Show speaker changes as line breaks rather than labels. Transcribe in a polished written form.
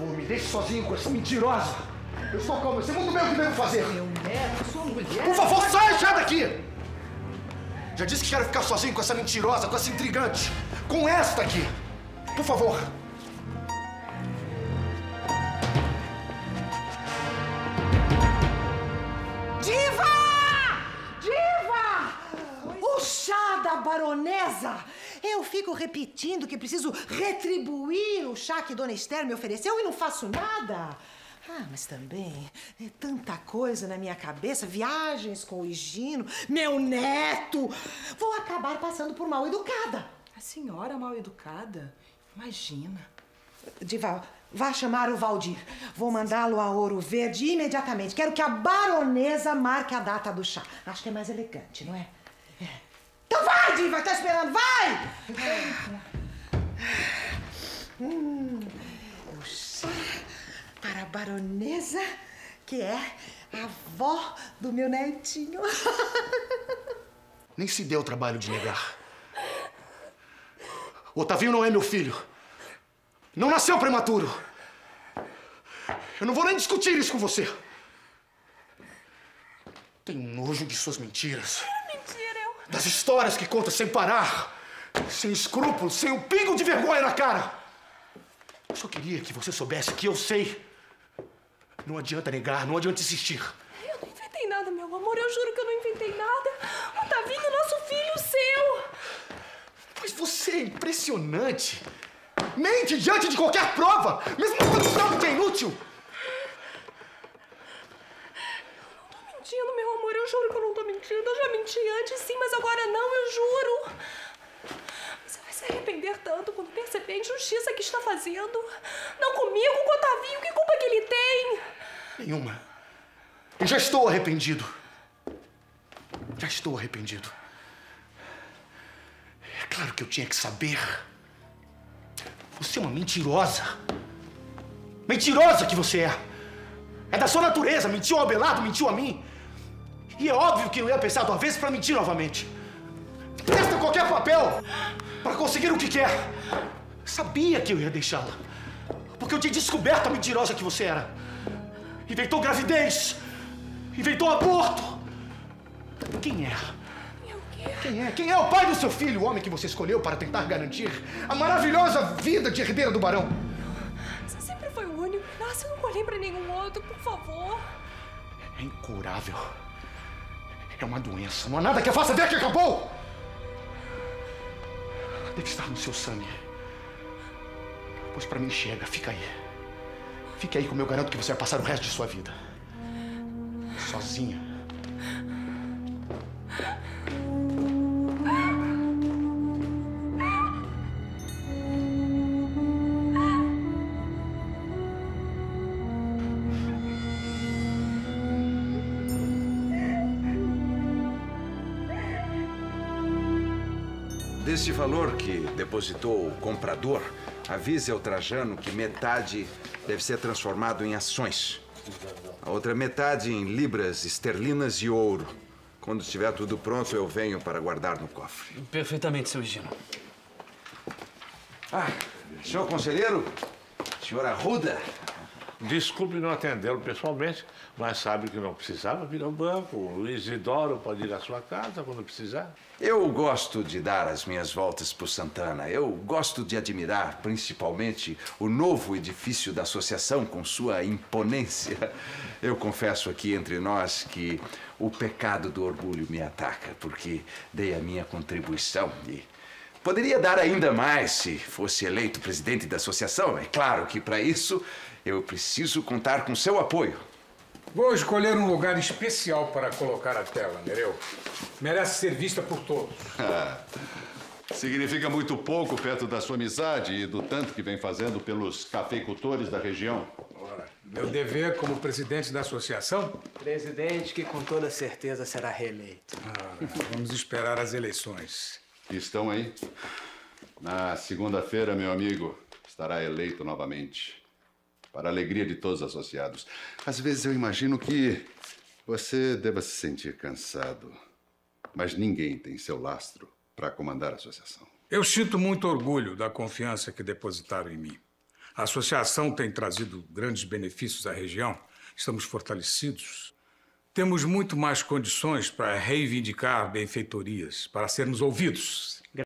favor, me deixe sozinho com essa mentirosa. Eu estou calmo, eu sei muito bem o que devo fazer.
Meu neto, sua mulher...
Por favor, sai daqui! Já disse que quero ficar sozinho com essa mentirosa, com essa intrigante. Com esta aqui. Por favor.
Diva! Diva! O chá da baronesa! Eu fico repetindo que preciso retribuir o chá que Dona Esther me ofereceu e não faço nada. Ah, mas também é tanta coisa na minha cabeça, viagens com o Higino, meu neto. Vou acabar passando por mal educada.
A senhora mal educada? Imagina.
Diva, vá chamar o Valdir. Vou mandá-lo a Ouro Verde imediatamente. Quero que a baronesa marque a data do chá. Acho que é mais elegante, não é? Então vai, Diva, tá esperando, vai! O chá para a baronesa, que é a avó do meu netinho.
Nem se deu o trabalho de negar. O Otavinho não é meu filho. Não nasceu prematuro. Eu não vou nem discutir isso com você. Tenho nojo de suas mentiras.
Mentira, eu...
Das histórias que conta sem parar. Sem escrúpulos, sem um pingo de vergonha na cara. Eu só queria que você soubesse que eu sei. Não adianta negar, não adianta insistir.
Eu não inventei nada, meu amor. Eu juro que eu não inventei nada. Otavinho é nosso filho, seu.
Mas você é impressionante. Mente diante de qualquer prova, mesmo quando sabe que é inútil.
Eu não tô mentindo, meu amor. Eu juro que eu não tô mentindo. Eu já menti antes, sim, mas agora não, eu juro. Você vai se arrepender tanto quando perceber a injustiça que está fazendo. Não comigo, com o Otavinho. Que culpa que ele tem?
Nenhuma. Eu já estou arrependido. Já estou arrependido. É claro que eu tinha que saber. Você é uma mentirosa. Mentirosa que você é. É da sua natureza. Mentiu ao Abelardo, mentiu a mim. E é óbvio que eu ia pensar duas vezes para mentir novamente. Presta qualquer papel para conseguir o que quer. Sabia que eu ia deixá-la. Porque eu tinha descoberto a mentirosa que você era. Inventou gravidez. Inventou aborto. Quem é? Quem é o pai do seu filho, o homem que você escolheu para tentar garantir a maravilhosa vida de herdeira do barão?
Você sempre foi o único. Nossa, eu não olhei pra nenhum outro, por favor.
É incurável. É uma doença. Não há nada que a faça ver que acabou. Deve estar no seu sangue. Pois para mim chega, fica aí. Fique aí, como eu garanto que você vai passar o resto de sua vida. Sozinha.
Desse valor que depositou o comprador, avise ao Trajano que metade deve ser transformado em ações. A outra metade em libras esterlinas e ouro. Quando estiver tudo pronto, eu venho para guardar no cofre.
Perfeitamente, seu Higino.
Ah, senhor conselheiro, senhor Arruda.
Desculpe não atendê-lo pessoalmente, mas sabe que não precisava vir ao banco. O Luiz Isidoro pode ir à sua casa quando precisar.
Eu gosto de dar as minhas voltas por Santana. Eu gosto de admirar, principalmente, o novo edifício da associação com sua imponência. Eu confesso aqui entre nós que o pecado do orgulho me ataca, porque dei a minha contribuição e poderia dar ainda mais se fosse eleito presidente da associação. É claro que, para isso, eu preciso contar com seu apoio.
Vou escolher um lugar especial para colocar a tela, Nereu. Merece ser vista por todos.
Significa muito pouco perto da sua amizade e do tanto que vem fazendo pelos cafeicultores da região.
Ora, meu dever como presidente da associação?
Presidente que com toda certeza será reeleito.
Vamos esperar as eleições.
Estão aí? Na segunda-feira, meu amigo, estará eleito novamente. Para a alegria de todos os associados. Às vezes eu imagino que você deva se sentir cansado. Mas ninguém tem seu lastro para comandar a associação.
Eu sinto muito orgulho da confiança que depositaram em mim. A associação tem trazido grandes benefícios à região. Estamos fortalecidos. Temos muito mais condições para reivindicar benfeitorias, para sermos ouvidos.